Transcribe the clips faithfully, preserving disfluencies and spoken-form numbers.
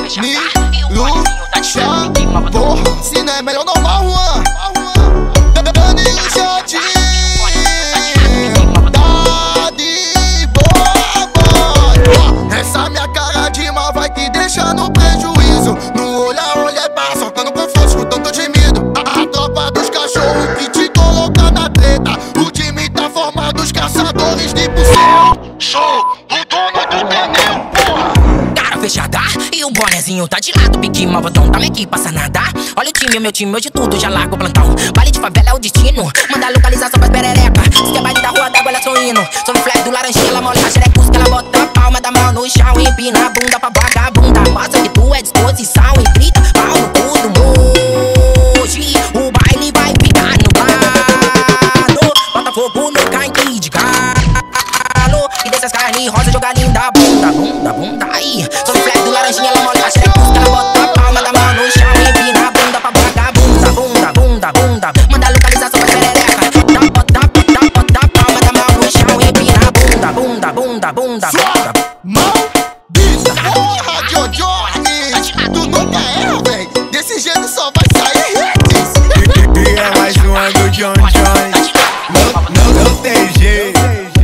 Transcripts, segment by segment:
Lucha, porra, se não é melhor não mal, Juan. Dani o Jardim, tá de boa, boy. Essa minha cara de mal vai te deixar no prejuízo. No olhar, olhar, pá, soltando com força, com tanto gemido. A tropa dos cachorros que te coloca na treta. O time tá formado, os caçadores de buceta. Sou o dono do pneu, porra. Cara fechada e o bonezinho tá de lado. Pique mal botão, tá aqui, passa nada. Olha o time, meu time, hoje tudo já largo o plantão. Baile de favela é o destino, manda localização pras perereca. Se quer baile da rua d'água, ela sou hino. Sobre o flash do laranjinha, ela molha a xerecus que ela bota a palma da mão no chão. Empina a bunda pra vagabunda, mostra que tu é disposição. E grita, pau no cu do mundo. Hoje o baile vai ficar no plano. Bota fogo no canque de galo e desce as carnes rosa, joga linda bunda, bunda, bunda aí. Sobre o flash do laranjinha, ela molha a xerecus que ela bota a palma da mão no chão. Empina a bunda pra vagabunda, bunda, bunda, bunda. Manda localização pra perereca. Bota, bota, bota a palma da mão no chão. Empina a bunda, bunda, bunda, bunda, bunda. Maldita porra, Johnny, tu nunca erra, véi. Desse jeito só vai sair hits. E é mais uma do John Jones. Não, não, não tem jeito.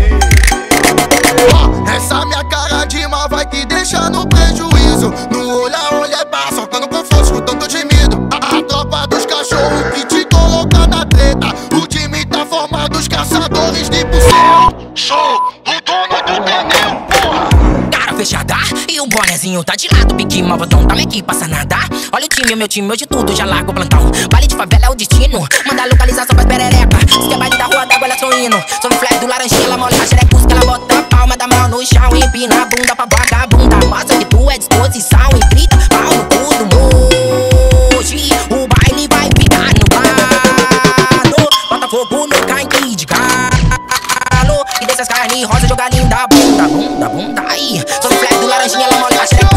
Essa minha cara de mal vai te deixar no prejuízo. No olhar, olhar, pá, soltando com força, com tanto gemido. A tropa dos cachorros que te coloca na treta. O time tá formado, os caçadores de buceta. Sou o dono do pneu, porra. Cara fechada e o bonezinho tá de lado. Pique mal botão, tá aqui, passa nada. Olha o time, meu time, hoje tudo já largo o plantão. Baile de favela é o destino, manda localização pras perereca. Se quer baile da rua d'água, ela sou hino. Sobre o flash do laranjinha, ela molha a xerecus que ela bota a palma da mão no chão. Empina a bunda pra vagabunda, mostra que tu é disposição. E grita, pau no cu do mundo. Hoje o baile vai ficar no plano. Bota fogo no canque de galo e desce as carnes rosa, joga linda bunda, bunda, bunda aí. Sobre o flash do laranjinha, ela molha a xerecus